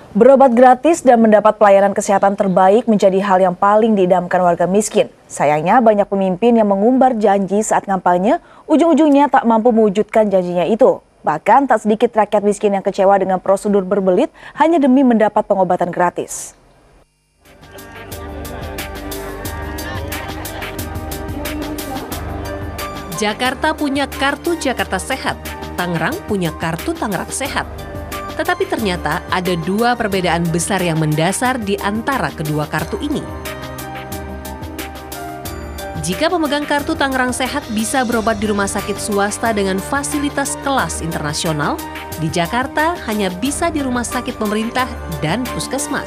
Berobat gratis dan mendapat pelayanan kesehatan terbaik menjadi hal yang paling diidamkan warga miskin. Sayangnya banyak pemimpin yang mengumbar janji saat kampanye, ujung-ujungnya tak mampu mewujudkan janjinya itu. Bahkan tak sedikit rakyat miskin yang kecewa dengan prosedur berbelit hanya demi mendapat pengobatan gratis. Jakarta punya kartu Jakarta Sehat, Tangerang punya kartu Tangerang Sehat. Tetapi ternyata ada dua perbedaan besar yang mendasar di antara kedua kartu ini. Jika pemegang kartu Tangerang Sehat bisa berobat di rumah sakit swasta dengan fasilitas kelas internasional, di Jakarta hanya bisa di rumah sakit pemerintah dan puskesmas.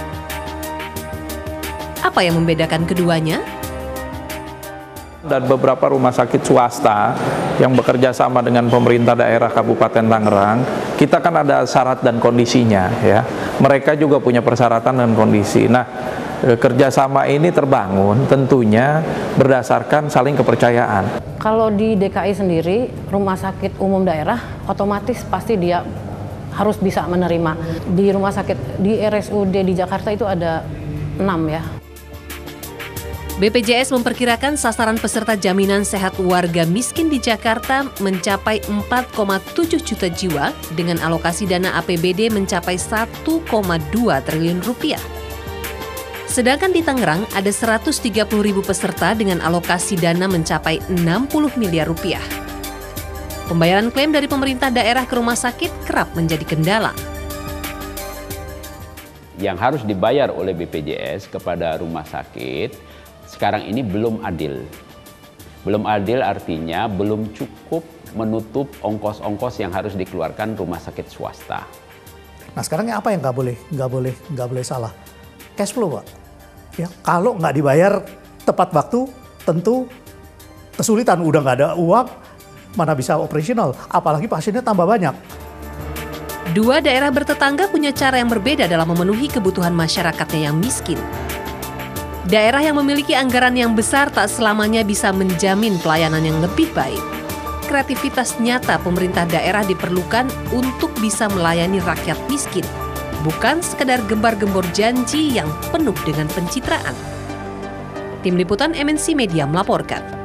Apa yang membedakan keduanya? Dan beberapa rumah sakit swasta yang bekerja sama dengan pemerintah daerah Kabupaten Tangerang, kita kan ada syarat dan kondisinya, ya. Mereka juga punya persyaratan dan kondisi. Nah, kerjasama ini terbangun tentunya berdasarkan saling kepercayaan. Kalau di DKI sendiri, rumah sakit umum daerah otomatis pasti dia harus bisa menerima. Di rumah sakit di RSUD di Jakarta itu ada 6 ya. BPJS memperkirakan sasaran peserta jaminan sehat warga miskin di Jakarta mencapai 4,7 juta jiwa dengan alokasi dana APBD mencapai 1,2 triliun rupiah. Sedangkan di Tangerang ada 130.000 peserta dengan alokasi dana mencapai 60 miliar rupiah. Pembayaran klaim dari pemerintah daerah ke rumah sakit kerap menjadi kendala. Yang harus dibayar oleh BPJS kepada rumah sakit sekarang ini belum adil. Belum adil artinya belum cukup menutup ongkos-ongkos yang harus dikeluarkan rumah sakit swasta. Nah sekarang apa yang nggak boleh salah? Cash flow, Pak. Ya, kalau nggak dibayar tepat waktu, tentu kesulitan. Udah nggak ada uang, mana bisa operasional. Apalagi pasiennya tambah banyak. Dua daerah bertetangga punya cara yang berbeda dalam memenuhi kebutuhan masyarakatnya yang miskin. Daerah yang memiliki anggaran yang besar tak selamanya bisa menjamin pelayanan yang lebih baik. Kreativitas nyata pemerintah daerah diperlukan untuk bisa melayani rakyat miskin, bukan sekedar gembar-gembor janji yang penuh dengan pencitraan. Tim Liputan MNC Media melaporkan.